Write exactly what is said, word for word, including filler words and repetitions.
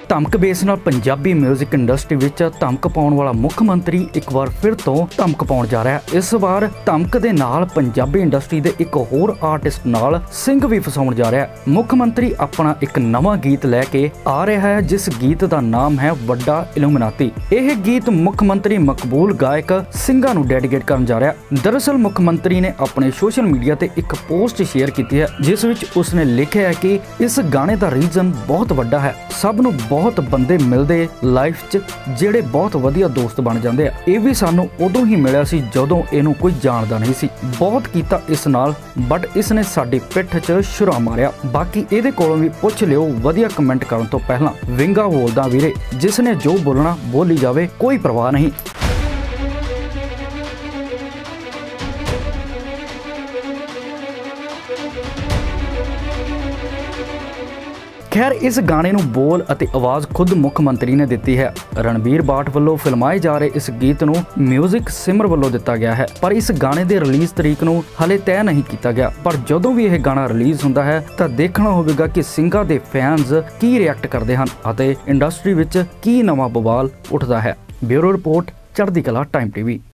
ਧਮਕ base ਨਾਲ Punjabi 뮤직 industry ਵਿੱਚ ਧਮਕ ਪਾਉਣ ਵਾਲਾ ਮੁੱਖ ਮੰਤਰੀ ਇੱਕ ਵਾਰ ਫਿਰ ਤੋਂ ਧਮਕ ਪਾਉਣ ਜਾ ਰਿਹਾ ਹੈ। ਇਸ ਵਾਰ ਧਮਕ ਦੇ ਨਾਲ ਪੰਜਾਬੀ ਇੰਡਸਟਰੀ ਦੇ ਇੱਕ ਹੋਰ ਆਰਟਿਸਟ ਨਾਲ ਸਿੰਘ ਵੀ ਫਸਾਉਣ ਜਾ ਰਿਹਾ ਹੈ। ਮੁੱਖ ਮੰਤਰੀ ਆਪਣਾ ਇੱਕ ਨਵਾਂ ਗੀਤ ਲੈ ਕੇ ਆ ਰਿਹਾ ਹੈ, ਜਿਸ ਗੀਤ ਦਾ ਨਾਮ ਹੈ ਵੱਡਾ ਇਲੂਮੀਨਾਤੀ। ਇਹ ਗੀਤ ਮੁੱਖ ਮੰਤਰੀ ਮਕਬੂਲ ਗਾਇਕ ਸਿੰਘਾਂ ਨੂੰ ਡੈਡੀਕੇਟ ਕਰਨ ਜਾ ਰਿਹਾ ਹੈ। ਦਰਅਸਲ ਮੁੱਖ ਮੰਤਰੀ ਨੇ ਆਪਣੇ ਸੋਸ਼ਲ ਮੀਡੀਆ ਤੇ ਇੱਕ ਪੋਸਟ ਸ਼ੇਅਰ ਕੀਤੀ ਹੈ, ਜਿਸ ਵਿੱਚ ਉਸਨੇ ਲਿਖਿਆ ਹੈ ਕਿ ਇਸ ਗਾਣੇ ਦਾ ਰੀਜ਼ਨ ਬਹੁਤ ਵੱਡਾ ਹੈ। ਸਭ ਨੂੰ ਬਹੁਤ ਬੰਦੇ ਮਿਲਦੇ ਲਾਈਫ 'ਚ ਜਿਹੜੇ ਬਹੁਤ ਵਧੀਆ ਦੋਸਤ ਬਣ ਜਾਂਦੇ ਆ। ਇਹ ਵੀ ਸਾਨੂੰ ਉਦੋਂ ਹੀ ਮਿਲਿਆ ਸੀ ਜਦੋਂ ਇਹਨੂੰ ਕੋਈ ਜਾਣਦਾ ਨਹੀਂ ਸੀ। ਬਹੁਤ ਕੀਤਾ ਇਸ ਨਾਲ, ਬਟ ਇਸ ਨੇ ਸਾਡੀ ਪਿੱਠ 'ਚ ਛੁਰਾ ਮਾਰਿਆ। ਬਾਕੀ ਇਹਦੇ ਕੋਲੋਂ ਵੀ ਪੁੱਛ ਲਿਓ ਵਧੀਆ ਕਮੈਂਟ ਕਰਨ ਤੋਂ ਪਹਿਲਾਂ। ਵਿੰਗਾ ਬੋਲਦਾ ਵੀਰੇ, ਜਿਸ ਨੇ ਜੋ ਬੋਲਣਾ ਬੋਲੀ ਜਾਵੇ, ਕੋਈ ਪਰਵਾਹ ਨਹੀਂ। ਖੈਰ ਇਸ ਗਾਣੇ ਨੂੰ ਬੋਲ ਅਤੇ ਆਵਾਜ਼ ਖੁਦ ਮੁੱਖ ਮੰਤਰੀ ਨੇ ਦਿੱਤੀ ਹੈ। ਰਣਬੀਰ ਬਾਠ ਵੱਲੋਂ ਫਿਲਮਾਏ ਜਾ ਰਹੇ ਇਸ ਗੀਤ ਨੂੰ ਮਿਊਜ਼ਿਕ ਸਿਮਰ ਵੱਲੋਂ ਦਿੱਤਾ ਗਿਆ ਹੈ, ਪਰ ਇਸ ਗਾਣੇ ਦੇ ਰਿਲੀਜ਼ ਤਰੀਕ ਨੂੰ ਹਲੇ ਤੈਅ ਨਹੀਂ ਕੀਤਾ ਗਿਆ। ਪਰ ਜਦੋਂ ਵੀ ਇਹ ਗਾਣਾ ਰਿਲੀਜ਼ ਹੁੰਦਾ ਹੈ ਤਾਂ ਦੇਖਣਾ ਹੋਵੇਗਾ ਕਿ ਸਿੰਘਾਂ ਦੇ ਫੈਨਸ ਕੀ ਰਿਐਕਟ ਕਰਦੇ ਹਨ ਅਤੇ ਇੰਡਸਟਰੀ ਵਿੱਚ ਕੀ ਨਵਾਂ ਬਵਾਲ ਉੱਠਦਾ ਹੈ। ਬਿਊਰੋ ਰਿਪੋਰਟ, ਚੜ੍ਹਦੀ ਕਲਾ ਟਾਈਮ ਟੀਵੀ।